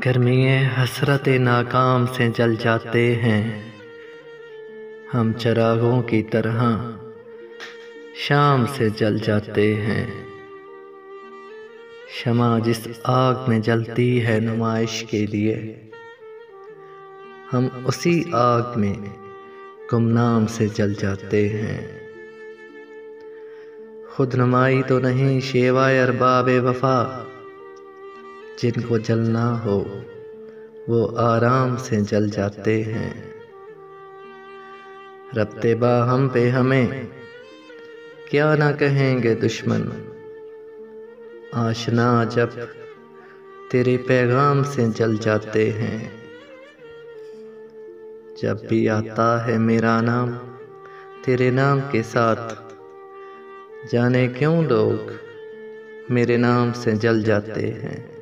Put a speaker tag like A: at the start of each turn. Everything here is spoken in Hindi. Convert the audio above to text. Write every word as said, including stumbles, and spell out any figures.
A: गर्मिए हसरत नाकाम से जल जाते हैं हम, चरागों की तरह शाम से जल जाते हैं। शमा जिस आग में जलती है नुमाइश के लिए, हम उसी आग में गुमनाम से जल जाते हैं। खुद नुमाई तो नहीं शेवाए अरबाब वफा, जिनको जलना हो वो आराम से जल जाते हैं। रब्ते बाहम पे हमें क्या ना कहेंगे दुश्मन, आशना जब तेरे पैगाम से जल जाते हैं। जब भी आता है मेरा नाम तेरे नाम के साथ, जाने क्यों लोग मेरे नाम से जल जाते हैं।